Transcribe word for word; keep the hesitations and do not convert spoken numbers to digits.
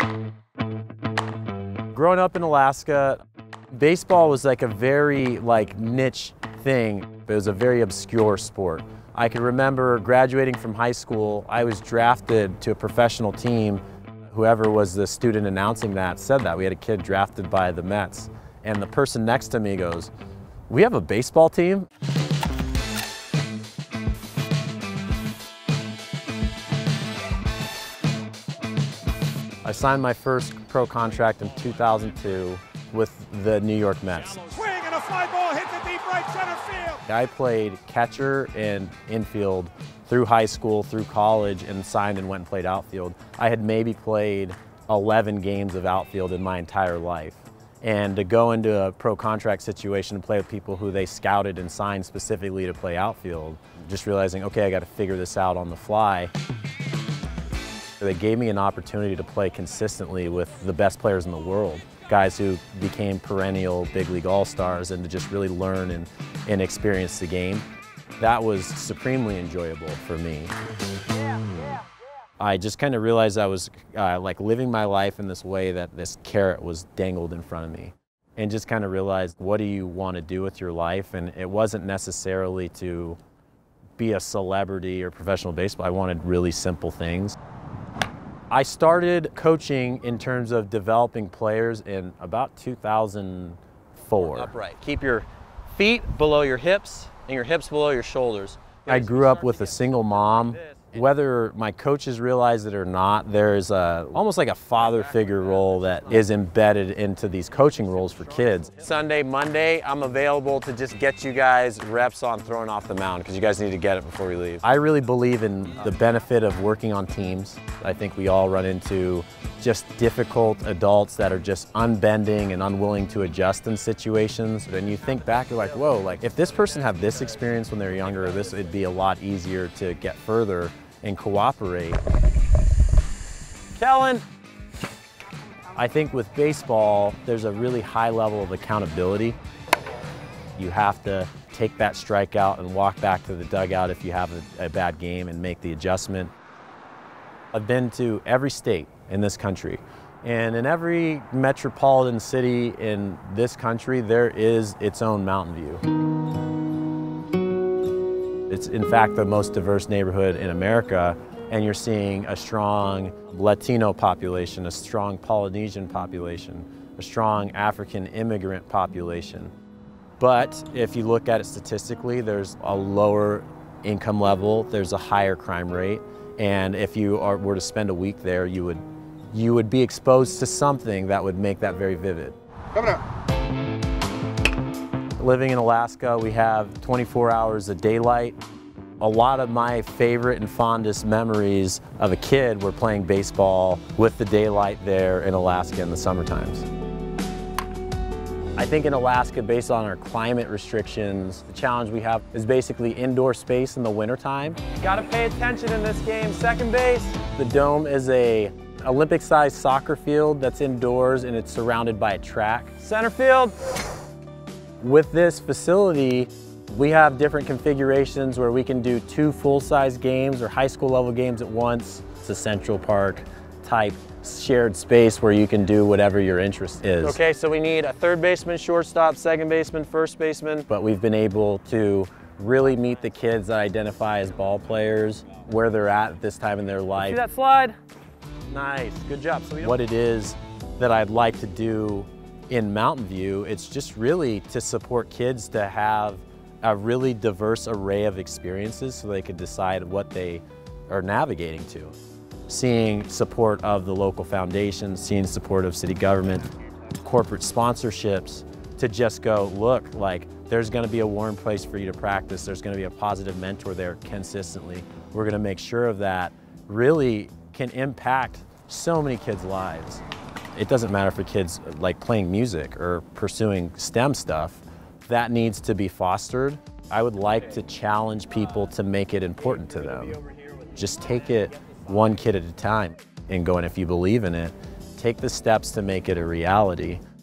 Growing up in Alaska, baseball was like a very like niche thing. It was a very obscure sport. I can remember graduating from high school, I was drafted to a professional team. Whoever was the student announcing that said that. We had a kid drafted by the Mets. And the person next to me goes, "We have a baseball team?" I signed my first pro contract in two thousand two with the New York Mets. Swing and a fly ball hit the deep right center field. I played catcher and infield through high school, through college, and signed and went and played outfield. I had maybe played eleven games of outfield in my entire life. And to go into a pro contract situation and play with people who they scouted and signed specifically to play outfield, just realizing, okay, I got to figure this out on the fly. They gave me an opportunity to play consistently with the best players in the world, guys who became perennial big league all-stars, and to just really learn and, and experience the game. That was supremely enjoyable for me. Yeah, yeah. I just kind of realized I was uh, like living my life in this way that this carrot was dangled in front of me. And just kind of realized, what do you want to do with your life? And it wasn't necessarily to be a celebrity or professional baseball. I wanted really simple things. I started coaching in terms of developing players in about two thousand four. Upright. Keep your feet below your hips and your hips below your shoulders. I grew up with a single mom. Whether my coaches realize it or not, there's a, almost like a father figure role that is embedded into these coaching roles for kids. Sunday, Monday, I'm available to just get you guys reps on throwing off the mound because you guys need to get it before we leave. I really believe in the benefit of working on teams. I think we all run into just difficult adults that are just unbending and unwilling to adjust in situations. And you think back, you're like, whoa, like if this person had this experience when they were younger, this would be a lot easier to get further and cooperate. Kellen! I think with baseball, there's a really high level of accountability. You have to take that strikeout and walk back to the dugout if you have a, a bad game and make the adjustment. I've been to every state in this country, and in every metropolitan city in this country, there is its own Mountain View. It's in fact the most diverse neighborhood in America, and you're seeing a strong Latino population, a strong Polynesian population, a strong African immigrant population. But if you look at it statistically, there's a lower income level, there's a higher crime rate, and if you are, were to spend a week there, you would, you would be exposed to something that would make that very vivid. Coming up. Living in Alaska, we have twenty-four hours of daylight. A lot of my favorite and fondest memories of a kid were playing baseball with the daylight there in Alaska in the summer times. I think in Alaska, based on our climate restrictions, the challenge we have is basically indoor space in the wintertime. Gotta pay attention in this game. Second base. The dome is a Olympic-sized soccer field that's indoors, and it's surrounded by a track. Center field. With this facility, we have different configurations where we can do two full-size games or high school level games at once. It's a Central Park type shared space where you can do whatever your interest is. Okay, so we need a third baseman, shortstop, second baseman, first baseman. But we've been able to really meet the kids that identify as ball players, where they're at at this time in their life. See that slide? Nice, good job. So we don't What it is that I'd like to do in Mountain View, it's just really to support kids to have a really diverse array of experiences so they could decide what they are navigating to. Seeing support of the local foundations, seeing support of city government, corporate sponsorships, to just go, look, like there's gonna be a warm place for you to practice, there's gonna be a positive mentor there consistently. We're gonna make sure of that, really can impact so many kids' lives. It doesn't matter for kids like playing music or pursuing STEM stuff, that needs to be fostered. I would like to challenge people to make it important to them. Just take it one kid at a time and go, and if you believe in it, take the steps to make it a reality.